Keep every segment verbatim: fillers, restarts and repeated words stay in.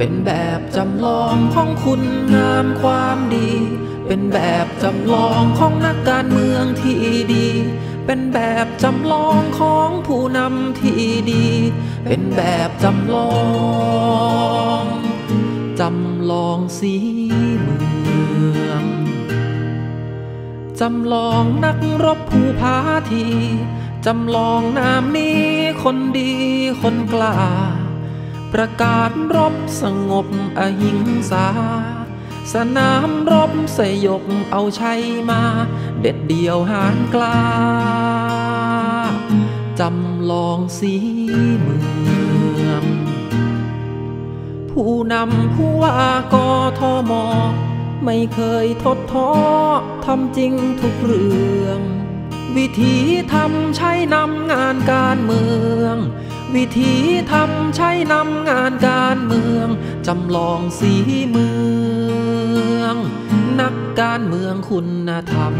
เป็นแบบจำลองของคุณงามความดีเป็นแบบจำลองของนักการเมืองที่ดีเป็นแบบจำลองของผู้นำที่ดีเป็นแบบจำลองจำลองสีเมืองจำลองนักรบผู้พาทีจำลองนามนี้คนดีคนกล้าประกาศรบสงบอหิงสาสนามรบสยบเอาชัยมาเด็ดเดี่ยวหานกล้าจำลองสีเมืองผู้นำผู้ว่ากทม.ไม่เคยทดท้อทำจริงทุกเรื่องวิธีทำใช้นำงานการเมืองวิธีทำใช้นำงานการเมืองจำลองสีเมืองนักการเมืองคุณธรรม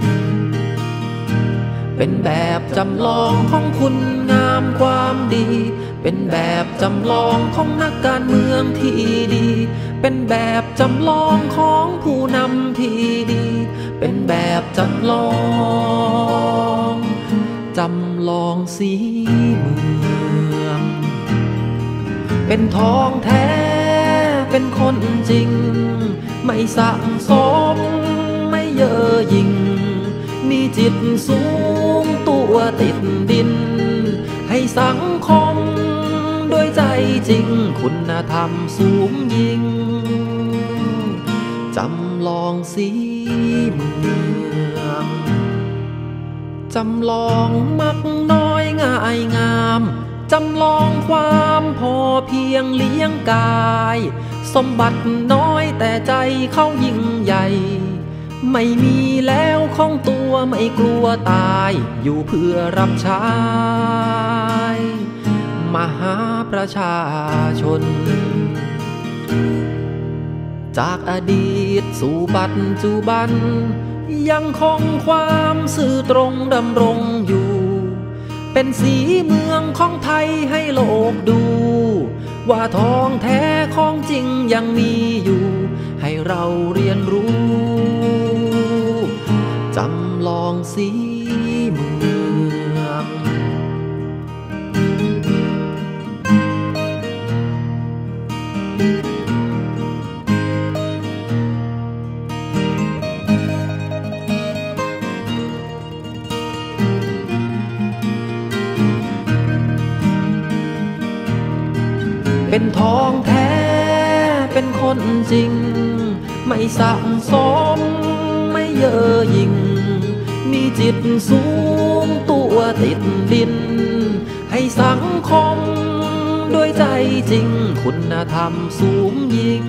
เป็นแบบจำลองของคุณงามความดีเป็นแบบจำลองของนักการเมืองที่ดีเป็นแบบจำลองของผู้นำที่ดีเป็นแบบจำลองจำลองสีเมืองเป็นทองแท้เป็นคนจริงไม่สั่งสมไม่เย่อหยิ่งมีจิตสูงตัวติดดินให้สังคมด้วยใจจริงคุณธรรมสูงยิ่งจำลองสีเมืองจำลองมักน้อยง่ายงามจำลองความพอเพียงเลี้ยงกายสมบัติน้อยแต่ใจเขายิ่งใหญ่ไม่มีแล้วของตัวไม่กลัวตายอยู่เพื่อรับใช้มหาประชาชนจากอดีตสู่ปัจจุบันยังคงความซื่อตรงดำรงอยู่เป็นสีเมืองของไทยให้โลกดูว่าทองแท้ของจริงยังมีอยู่ให้เราเรียนรู้จำลองสีเมืองเป็นทองแท้เป็นคนจริงไม่สั่งสมไม่เย่อหยิ่งมีจิตสูงตัวติดดินให้สังคมด้วยใจจริงคุณธรรมสูงยิ่ง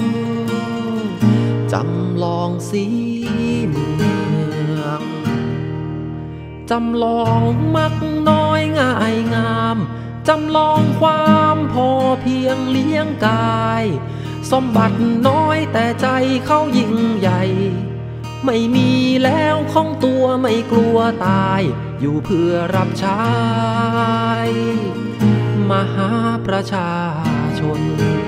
จำลองสีเมืองจำลองมักน้อยง่ายงามจำลองความพอเพียงเลี้ยงกายสมบัติน้อยแต่ใจเขายิ่งใหญ่ไม่มีแล้วของตัวไม่กลัวตายอยู่เพื่อรับใช้มหาประชาชน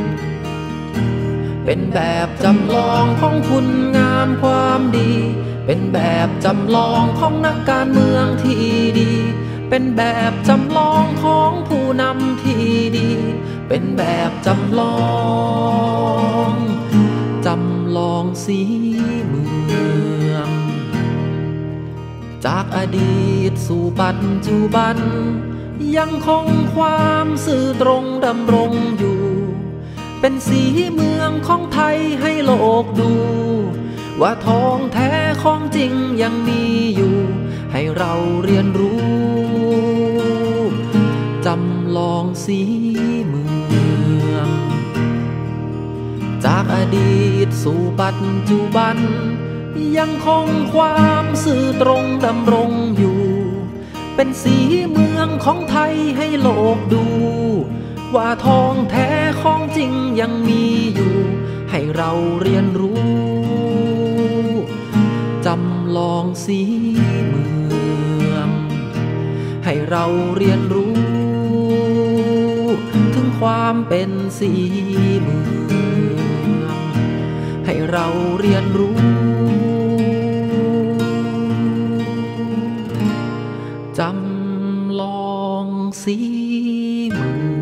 เป็นแบบจำลองของคุณงามความดีเป็นแบบจำลองของนักการเมืองที่ดีเป็นแบบจำลองของผู้นำที่ดีเป็นแบบจำลองจำลองสีเมืองจากอดีตสู่ปัจจุบันยังคงความซื่อตรงดำรงอยู่เป็นสีเมืองของไทยให้โลกดูว่าทองแท้ของจริงยังมีอยู่ให้เราเรียนรู้จำลองสีเมืองจากอดีตสู่ปัจจุบันยังคงความซื่อตรงดำรงอยู่เป็นสีเมืองของไทยให้โลกดูว่าทองแท้ของจริงยังมีอยู่ให้เราเรียนรู้จำลองสีเมืองให้เราเรียนรู้ถึงความเป็นสีเมืองให้เราเรียนรู้จำลองสีเมือง